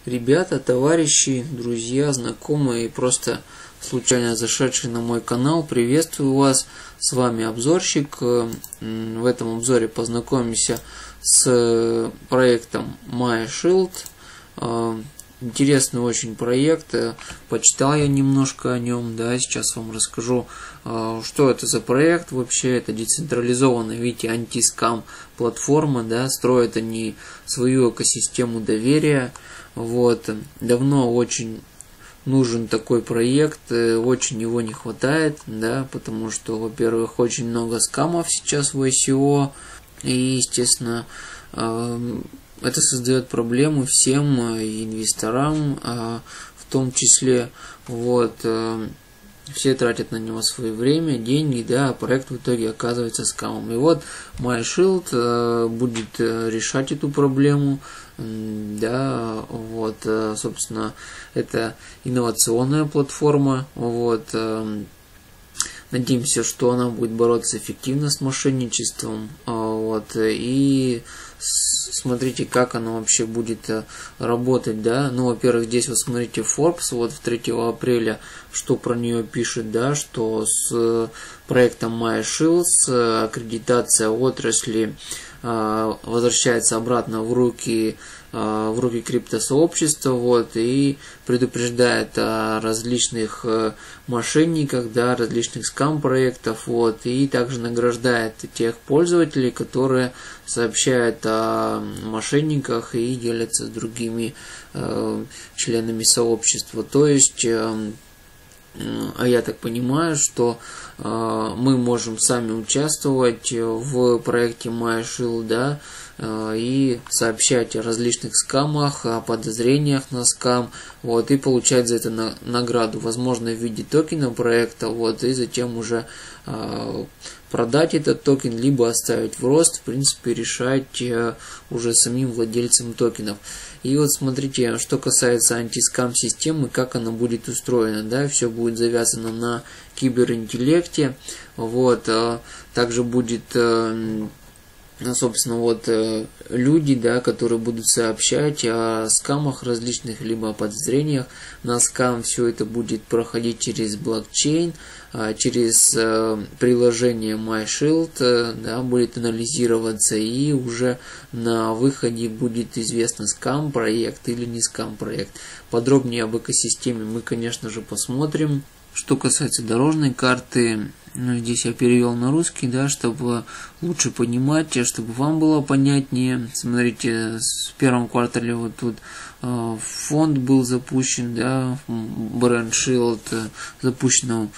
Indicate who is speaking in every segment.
Speaker 1: Ребята, товарищи, друзья, знакомые и просто случайно зашедшие на мой канал, приветствую вас. С вами обзорщик. В этом обзоре познакомимся с проектом MyShield. Интересный очень проект. Почитал я немножко о нем. Да, сейчас вам расскажу, что это за проект. Вообще это децентрализованная, видите, антискам платформа. Да, строят они свою экосистему доверия. Вот. Давно очень нужен такой проект, очень его не хватает, да, потому что, во-первых, очень много скамов сейчас в ICO, и, естественно, это создает проблемы всем инвесторам, в том числе, вот, все тратят на него свое время, деньги, да, а проект в итоге оказывается скамом. И вот MyShield будет решать эту проблему, да, вот, собственно, это инновационная платформа, вот, надеемся, что она будет бороться эффективно с мошенничеством, вот, и смотрите, как она вообще будет работать, да. Ну, во-первых, здесь вот смотрите Forbes, вот 3 апреля, что про нее пишет, да, что с проектом MyShield аккредитация отрасли возвращается обратно в руки криптосообщества, вот, и предупреждает о различных мошенниках, да, различных скам-проектов, вот, и также награждает тех пользователей, которые сообщают о мошенниках и делятся с другими членами сообщества. То есть, я так понимаю, что мы можем сами участвовать в проекте MyShield, да, и сообщать о различных скамах, о подозрениях на скам, вот, и получать за это награду, возможно, в виде токена проекта, вот, и затем уже продать этот токен, либо оставить в рост, в принципе, решать уже самим владельцам токенов. И вот смотрите, что касается антискам системы, как она будет устроена, да, все будет завязано на киберинтеллекте, вот, также будет, собственно, вот люди, да, которые будут сообщать о скамах различных, либо о подозрениях на скам. Все это будет проходить через блокчейн, через приложение MyShield, да, будет анализироваться, и уже на выходе будет известно, скам проект или не скам проект. Подробнее об экосистеме мы, конечно же, посмотрим. Что касается дорожной карты, ну, здесь я перевел на русский, да, чтобы лучше понимать, чтобы вам было понятнее. Смотрите, в первом квартале вот тут фонд был запущен, да, BrandShield, запущена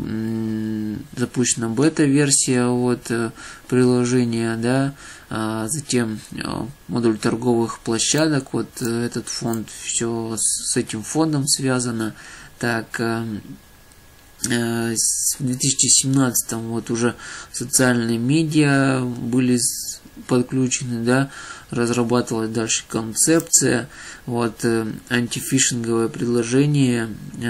Speaker 1: бета-версия вот приложения, да, затем модуль торговых площадок, вот этот фонд, все с этим фондом связано. Так, в 2017 вот уже социальные медиа были подключены, да, разрабатывалась дальше концепция, вот, антифишинговое предложение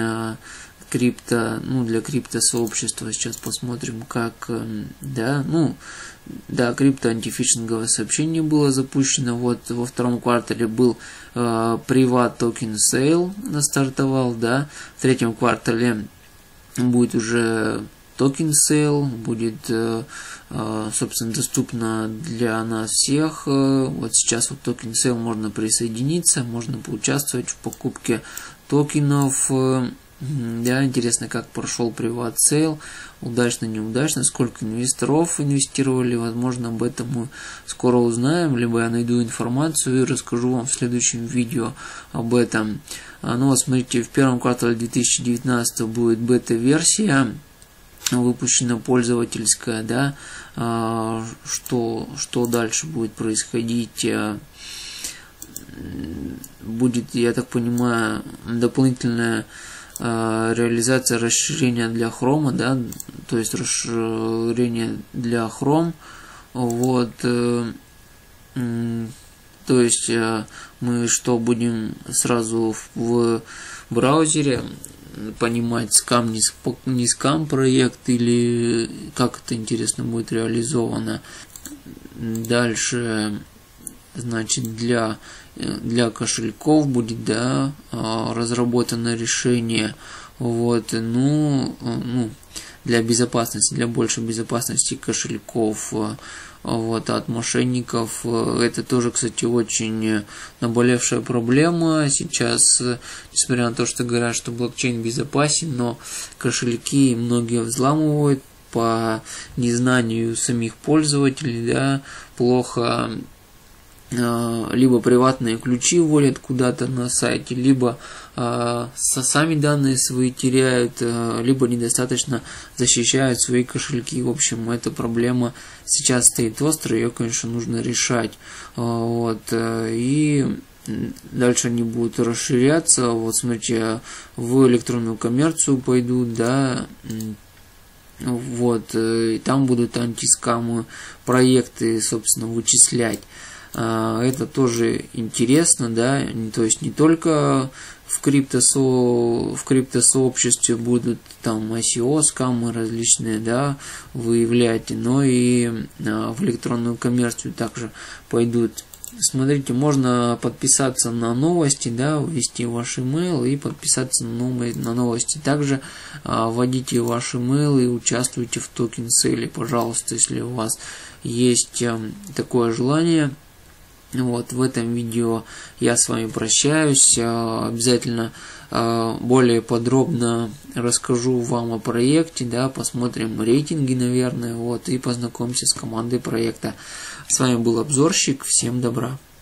Speaker 1: для криптосообщества. Сейчас посмотрим, как, да, крипто-антифишинговое сообщение было запущено. Вот во втором квартале был Privat Token Sale стартовал, да, в третьем квартале будет уже токен сейл, будет, собственно, доступно для нас всех. Вот сейчас вот токен сейл можно присоединиться, можно поучаствовать в покупке токенов. Да, интересно, как прошел Privat Sale, удачно, неудачно, сколько инвесторов инвестировали, возможно, об этом мы скоро узнаем, либо я найду информацию и расскажу вам в следующем видео об этом. Ну вот смотрите, в первом квартале 2019 будет бета-версия, выпущена пользовательская, да, что дальше будет происходить? Будет, я так понимаю, дополнительная реализация расширения для Chrome, да, то есть расширение для Chrome, вот, то есть мы что, будем сразу в браузере понимать, скам, не скам проект, или как это, интересно, будет реализовано. Дальше значит, для кошельков будет, да, разработано решение, вот, для безопасности, для большей безопасности кошельков, вот, от мошенников. Это тоже, кстати, очень наболевшая проблема сейчас, несмотря на то, что говорят, что блокчейн безопасен, но кошельки многие взламывают по незнанию самих пользователей, да, плохо либо приватные ключи вводят куда-то на сайте, либо сами данные свои теряют, либо недостаточно защищают свои кошельки. В общем, эта проблема сейчас стоит остро, ее, конечно, нужно решать. Вот. И дальше они будут расширяться. Вот, смотрите, в электронную коммерцию пойдут, да, вот, и там будут антискамы проекты, собственно, вычислять. Это тоже интересно, да, то есть не только в криптосообществе будут там ICO, скамы различные, да, выявлять, но и в электронную коммерцию также пойдут. Смотрите, можно подписаться на новости, да, ввести ваш email и подписаться на новости. Также вводите ваш email и участвуйте в токен сейле, пожалуйста, если у вас есть такое желание. Вот, в этом видео я с вами прощаюсь. Обязательно более подробно расскажу вам о проекте, да, посмотрим рейтинги, наверное, вот, и познакомимся с командой проекта. С вами был обзорщик. Всем добра.